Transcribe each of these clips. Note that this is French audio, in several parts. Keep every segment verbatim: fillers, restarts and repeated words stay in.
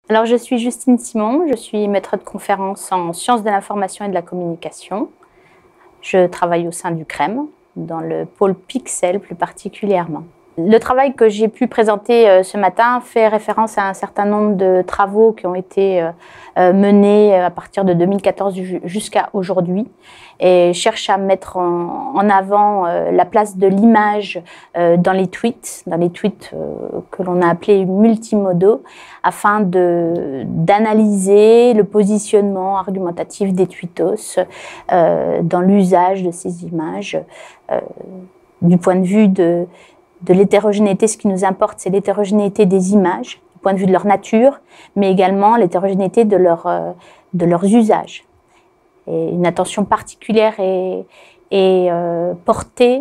Alors, je suis Justine Simon, je suis maître de conférence en sciences de l'information et de la communication. Je travaille au sein du C R E M, dans le pôle Pixel plus particulièrement. Le travail que j'ai pu présenter ce matin fait référence à un certain nombre de travaux qui ont été menés à partir de deux mille quatorze jusqu'à aujourd'hui et cherche à mettre en avant la place de l'image dans les tweets, dans les tweets que l'on a appelés multimodaux, afin de, d'analyser le positionnement argumentatif des tweetos dans l'usage de ces images du point de vue de de l'hétérogénéité. Ce qui nous importe, c'est l'hétérogénéité des images, du point de vue de leur nature, mais également l'hétérogénéité de, leur, de leurs usages. Et une attention particulière est, est euh, portée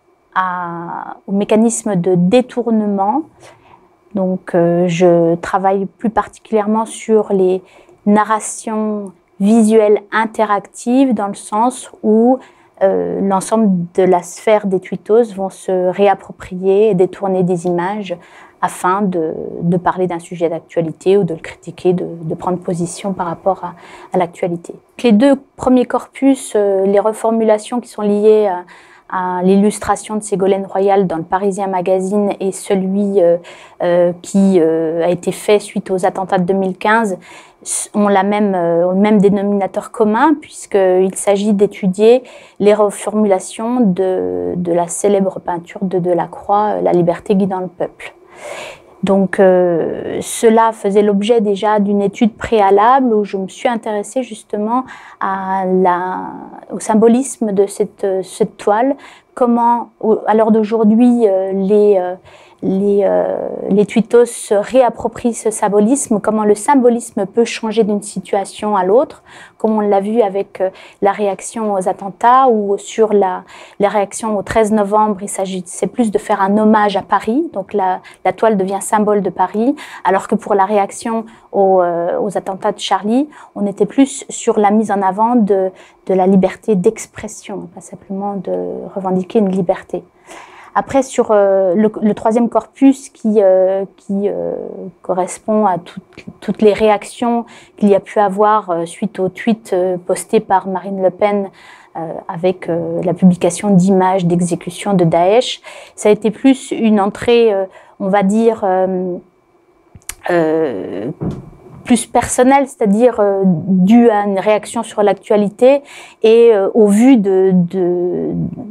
à, au mécanisme de détournement. Donc, euh, je travaille plus particulièrement sur les narrations visuelles interactives, dans le sens où Euh, l'ensemble de la sphère des tweetos vont se réapproprier et détourner des images afin de, de parler d'un sujet d'actualité ou de le critiquer, de, de prendre position par rapport à, à l'actualité. Les deux premiers corpus, euh, les reformulations qui sont liées à, à l'illustration de Ségolène Royal dans le Parisien Magazine et celui euh, euh, qui euh, a été fait suite aux attentats de deux mille quinze, ont, la même, euh, ont le même dénominateur commun, puisqu'il s'agit d'étudier les reformulations de, de la célèbre peinture de Delacroix, La liberté guidant le peuple. Donc euh, cela faisait l'objet déjà d'une étude préalable où je me suis intéressée justement à la, au symbolisme de cette, cette toile, comment à l'heure d'aujourd'hui euh, les, euh, les, euh, les tweetos se réapproprient ce symbolisme, comment le symbolisme peut changer d'une situation à l'autre, comme on l'a vu avec euh, la réaction aux attentats ou sur la, la réaction au treize novembre, il s'agissait plus de faire un hommage à Paris, donc la, la toile devient symbole de Paris, alors que pour la réaction aux, euh, aux attentats de Charlie, on était plus sur la mise en avant de, de la liberté d'expression, pas simplement de revendiquer une liberté. Après, sur euh, le, le troisième corpus qui, euh, qui euh, correspond à tout, toutes les réactions qu'il y a pu avoir euh, suite au tweet euh, posté par Marine Le Pen euh, avec euh, la publication d'images d'exécution de Daesh, ça a été plus une entrée, euh, on va dire, euh, euh, plus personnelle, c'est-à-dire euh, due à une réaction sur l'actualité et euh, au vu de, de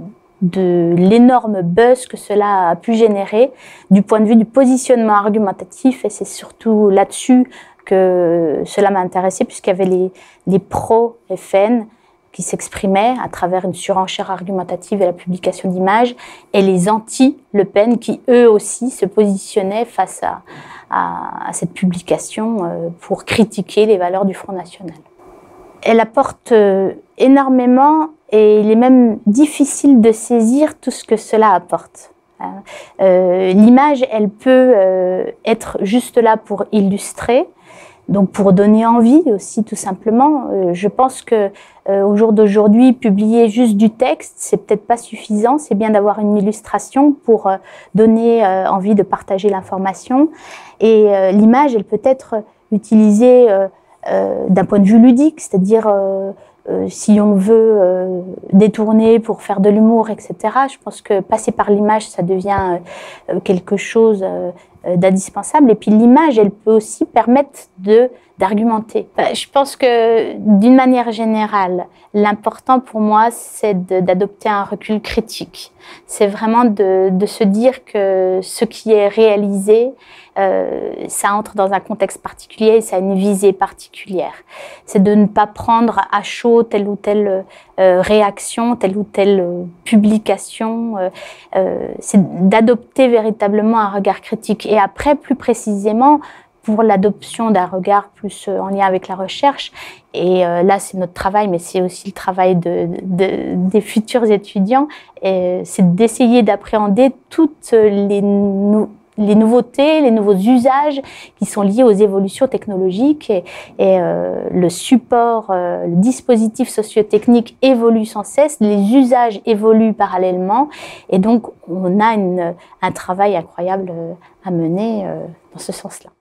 de l'énorme buzz que cela a pu générer du point de vue du positionnement argumentatif, et c'est surtout là-dessus que cela m'a intéressée, puisqu'il y avait les, les pro-F N qui s'exprimaient à travers une surenchère argumentative et la publication d'images, et les anti-Le Pen qui eux aussi se positionnaient face à, à, à cette publication pour critiquer les valeurs du Front National. Elle apporte énormément et il est même difficile de saisir tout ce que cela apporte. Euh, l'image, elle peut euh, être juste là pour illustrer, donc pour donner envie aussi tout simplement. Euh, je pense que euh, au jour d'aujourd'hui, publier juste du texte, c'est peut-être pas suffisant. C'est bien d'avoir une illustration pour euh, donner euh, envie de partager l'information. Et euh, l'image, elle peut être utilisée euh, Euh, d'un point de vue ludique, c'est-à-dire euh, euh, si on veut euh, détourner pour faire de l'humour, et cetera. Je pense que passer par l'image, ça devient euh, quelque chose euh, d'indispensable. Et puis l'image, elle peut aussi permettre de d'argumenter. Je pense que d'une manière générale, l'important pour moi, c'est d'adopter un recul critique. C'est vraiment de, de se dire que ce qui est réalisé, euh, ça entre dans un contexte particulier et ça a une visée particulière. C'est de ne pas prendre à chaud telle ou telle euh, réaction, telle ou telle euh, publication. Euh, euh, c'est d'adopter véritablement un regard critique. Et après, plus précisément, pour l'adoption d'un regard plus en lien avec la recherche. Et euh, là, c'est notre travail, mais c'est aussi le travail de, de, des futurs étudiants. C'est d'essayer d'appréhender toutes les, nou les nouveautés, les nouveaux usages qui sont liés aux évolutions technologiques. Et, et euh, le support, euh, le dispositif socio-technique évolue sans cesse, les usages évoluent parallèlement. Et donc, on a une, un travail incroyable à mener euh, dans ce sens-là.